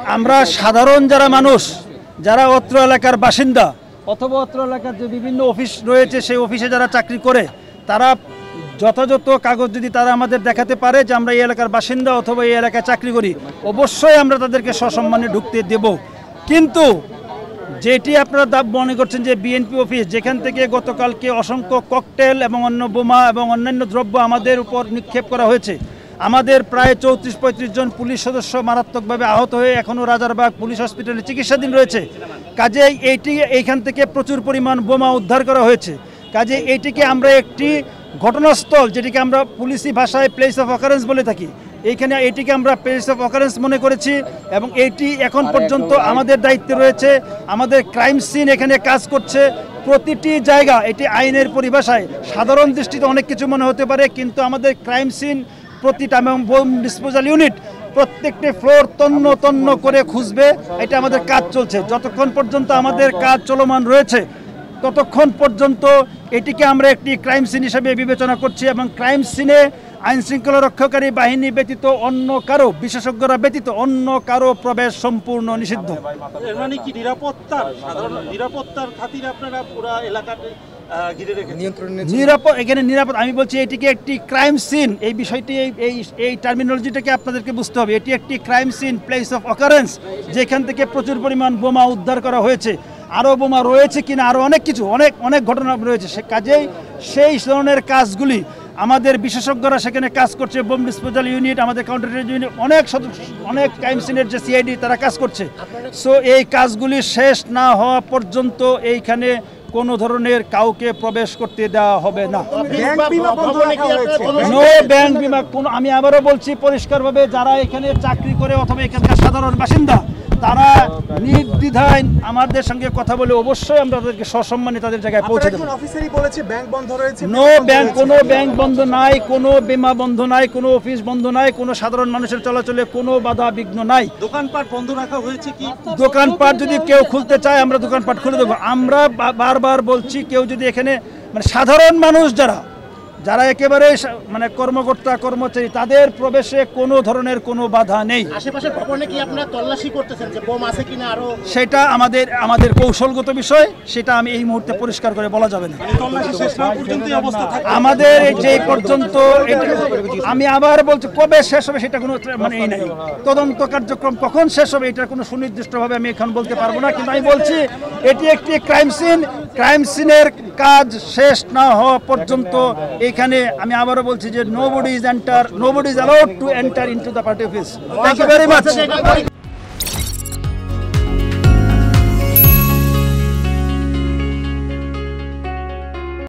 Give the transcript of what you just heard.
আমরা সাধারণ যারা মানুষ যারা অত্র এলাকার বাসিন্দা অথবা অত্র এলাকার যে বিভিন্ন অফিস রয়েছে সেই অফিসে যারা চাকরি করে তারা যথাযথ কাগজ যদি তারা আমাদের দেখাতে পারে যে আমরা এই এলাকার বাসিন্দা অথবা এই এলাকায় চাকরি করি, অবশ্যই আমরা তাদেরকে সসম্মানে ঢুকতে দেব। কিন্তু যেটি আপনারা মনে করছেন যে বিএনপি অফিস, যেখান থেকে গতকালকে অসংখ্য ককটেল এবং অন্য বোমা এবং অন্যান্য দ্রব্য আমাদের উপর নিক্ষেপ করা হয়েছে, আমাদের প্রায় 34-35 জন পুলিশ সদস্য মারাত্মকভাবে আহত হয়ে এখনও রাজারবাগ পুলিশ হসপিটালে চিকিৎসাধীন রয়েছে। কাজেই এইখান থেকে প্রচুর পরিমাণ বোমা উদ্ধার করা হয়েছে। কাজে এইটিকে আমরা একটি ঘটনাস্থল, যেটিকে আমরা পুলিশি ভাষায় প্লেস অফ অকারেন্স বলে থাকি, এইখানে এইটিকে আমরা প্লেস অফ অকারেন্স মনে করেছি এবং এইটি এখন পর্যন্ত আমাদের দায়িত্বে রয়েছে। আমাদের ক্রাইম সিন এখানে কাজ করছে প্রতিটি জায়গা। এটি আইনের পরিভাষায় সাধারণ দৃষ্টিতে অনেক কিছু মনে হতে পারে, কিন্তু আমাদের ক্রাইম সিন প্রতিটা এবং বোম ডিসপোজাল ইউনিট প্রত্যেকটি ফ্লোর তন্ন তন্ন করে খুঁজবে। এটা আমাদের কাজ চলছে। যতক্ষণ পর্যন্ত আমাদের কাজ চলমান রয়েছে ততক্ষণ পর্যন্ত এটিকে আমরা একটি ক্রাইম সিন হিসেবে বিবেচনা করছি এবং ক্রাইম সিনে আইনশৃঙ্খলা রক্ষাকারী বাহিনী ব্যতীত অন্য কারো, বিশেষজ্ঞরা ব্যতীত অন্য কারো প্রবেশ সম্পূর্ণ নিষিদ্ধ। মানে কি নিরাপত্তার খাতিরে আপনারা পুরো এলাকাতে ঘিরে রেখেছেন? এখানে নিরাপদ, আমি বলছি এটিকে একটি ক্রাইম সিন, এই বিষয়টি এই টার্মিনোলজিটাকে আপনাদেরকে বুঝতে হবে। এটি একটি crime scene, place of occurrence, যেখান থেকে প্রচুর পরিমাণ বোমা উদ্ধার করা হয়েছে। আরও বোমা রয়েছে কিনা, আরও অনেক কিছু, অনেক ঘটনা রয়েছে। সে কাজেই সেই ধরনের কাজগুলি আমাদের বিশেষজ্ঞরা সেখানে কাজ করছে। বোম ডিসপোজাল ইউনিট, আমাদের কাউন্টার ইউনিট, অনেক ক্রাইম সিনের যে সিআইডি তারা কাজ করছে। সো এই কাজগুলি শেষ না হওয়া পর্যন্ত এইখানে কোনো ধরনের কাউকে প্রবেশ করতে দেওয়া হবে না। নো ব্যাংক বিমা কোনো, আমি আবারও বলছি পরিষ্কারভাবে, যারা এখানে চাকরি করে অথবা এখানকার সাধারণ বাসিন্দা তারা নির্দ্বিধায় আমাদের সঙ্গে কথা বলে অবশ্যই আমরা তাদেরকে সসম্মানে তাদের জায়গায় পৌঁছে দেব। নো ব্যাংক, কোনো ব্যাংক বন্ধ নাই, কোনো বিমা বন্ধ নাই, কোনো অফিস বন্ধ নাই, কোনো সাধারণ মানুষের চলাচলে কোনো বাধা বিঘ্ন নাই। দোকানপাট বন্ধ রাখা হয়েছে কি? দোকানপাট যদি কেউ খুলতে চায় আমরা দোকানপাট খুলে দেবো। আমরা বারবার বলছি, কেউ যদি এখানে মানে সাধারণ মানুষ যারা একেবারে মানে কর্মকর্তা কর্মচারী, তাদের প্রবেশে কোনো ধরনের কোনো বাধা নেই। আশেপাশের ভবনে কি আপনারা তল্লাশি করতেছেন যে বোম আছে কিনা? আরো সেটা আমাদের কৌশলগত বিষয়, সেটা আমি এই মুহূর্তে পরিষ্কার করে বলা যাবে না। আমাদের যে পর্যন্ত, আমি আবার বলছি কবে শেষ হবে সেটা কোনো মানে এই নাই। তদন্ত কার্যক্রম কখন শেষ হবে এটার কোনো সুনির্দিষ্টভাবে আমি এখন বলতে পারবো না, কিন্তু আমি বলছি এটি একটি ক্রাইম সিন। ক্রাইম সিনের কাজ শেষ না হওয়া পর্যন্ত এখানে আমি আবারও বলছি যে nobody is allowed to enter into the party office. Thank you very much.